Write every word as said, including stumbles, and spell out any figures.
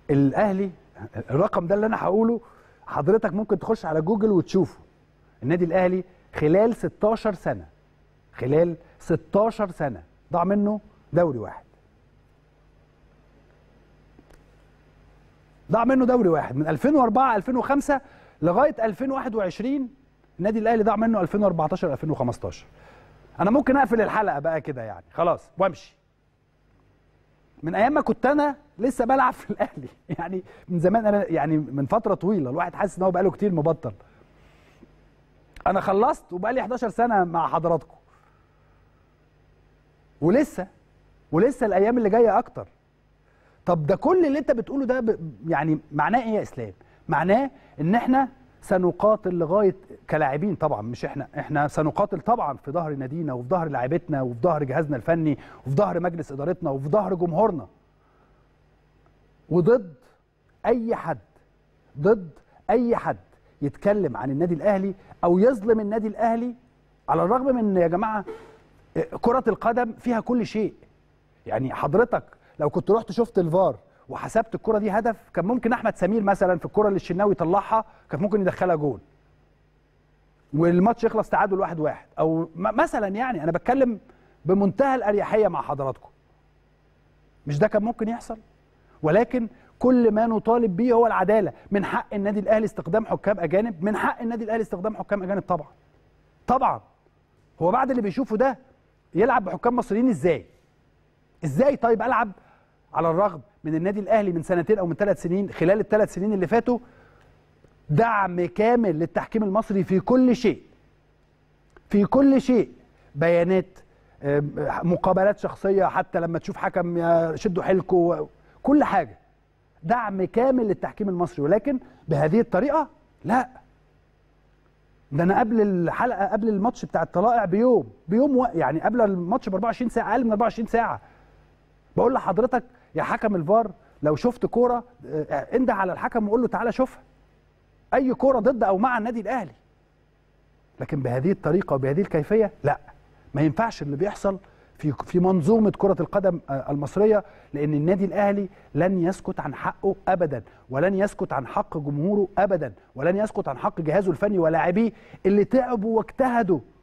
الاهلي الرقم ده اللي انا هقوله حضرتك ممكن تخش على جوجل وتشوفه. النادي الاهلي خلال ستاشر سنه خلال ستاشر سنه ضاع منه دوري واحد. ضاع منه دوري واحد من ألفين وأربعة ألفين وخمسة لغايه ألفين وواحد وعشرين. النادي الاهلي ضاع منه ألفين وأربعتاشر ألفين وخمستاشر. انا ممكن اقفل الحلقه بقى كده يعني خلاص وامشي. من ايام ما كنت انا لسه بلعب في الاهلي يعني من زمان، انا يعني من فتره طويله الواحد حاسس ان هو بقاله كتير مبطل. انا خلصت وبقالي حداشر سنه مع حضراتكم ولسه ولسه الايام اللي جايه اكتر. طب ده كل اللي انت بتقوله ده ب... يعني معناه ايه يا اسلام؟ معناه ان احنا سنقاتل لغايه كلاعبين طبعا، مش احنا احنا سنقاتل طبعا في ظهر نادينا وفي ظهر لاعيبتنا وفي ظهر جهازنا الفني وفي ظهر مجلس ادارتنا وفي ظهر جمهورنا، وضد اي حد ضد اي حد يتكلم عن النادي الاهلي او يظلم النادي الاهلي. على الرغم من يا جماعه كره القدم فيها كل شيء. يعني حضرتك لو كنت رحت شفت الفار وحسبت الكره دي هدف، كان ممكن احمد سمير مثلا في الكره اللي الشناوي طلعها كان ممكن يدخلها جول والماتش يخلص تعادل واحد واحد او مثلا. يعني انا بتكلم بمنتهى الاريحيه مع حضراتكم. مش ده كان ممكن يحصل؟ ولكن كل ما نطالب به هو العداله. من حق النادي الاهلي استخدام حكام اجانب، من حق النادي الاهلي استخدام حكام اجانب طبعا. طبعا هو بعد اللي بيشوفه ده يلعب بحكام مصريين ازاي؟ ازاي طيب العب على الرغم من النادي الاهلي من سنتين او من ثلاث سنين خلال الثلاث سنين اللي فاتوا دعم كامل للتحكيم المصري في كل شيء. في كل شيء، بيانات، مقابلات شخصيه، حتى لما تشوف حكم شدوا حيلكوا، كل حاجه دعم كامل للتحكيم المصري. ولكن بهذه الطريقه لا. ده انا قبل الحلقه قبل الماتش بتاع الطلائع بيوم بيوم و... يعني قبل الماتش ب أربعة وعشرين ساعه، اقل من أربعة وعشرين ساعه، بقول لحضرتك يا حكم الفار لو شفت كوره انده على الحكم وقول له تعالى شوفها. اي كوره ضد او مع النادي الاهلي. لكن بهذه الطريقه وبهذه الكيفيه لا، ما ينفعش اللي بيحصل في في منظومه كره القدم المصريه. لان النادي الاهلي لن يسكت عن حقه ابدا، ولن يسكت عن حق جمهوره ابدا، ولن يسكت عن حق جهازه الفني ولاعبيه اللي تعبوا واجتهدوا